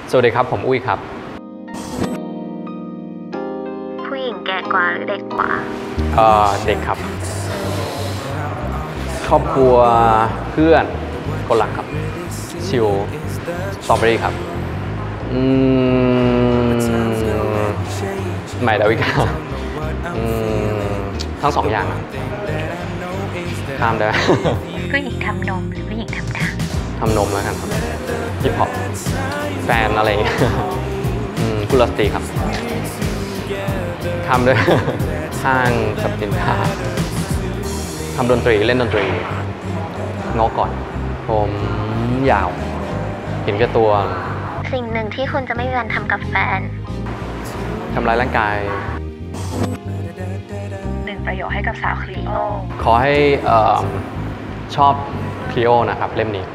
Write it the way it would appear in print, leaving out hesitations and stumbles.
สวัสดีครับผมอุ้ยครับผู้หญิงแก่กว่าหรือเด็กกว่าเด็กครับครอบครัวเพื่อนคนรักครับชิวสตรอเบอรี่ครับใหม่ดาวิกาทั้งสองอย่างนะข้ามได้ผู้หญิงทำนมหรือผู้หญิงทำถังทำนมแล้วกันครับฮิปฮอปแฟนอะไรอย่างเงี้ยกุลสตรีครับทำด้วย ห้างกับสินค้าทำดนตรีเล่นดนตรีงอก่อนผมยาวเห็นแก่ตัวสิ่งหนึ่งที่คุณจะไม่มีวันทำกับแฟนทำร้ายร่างกาย 1 ประโยคให้กับสาวคลีโอขอให้ชอบคลีโอนะครับเล่มนี้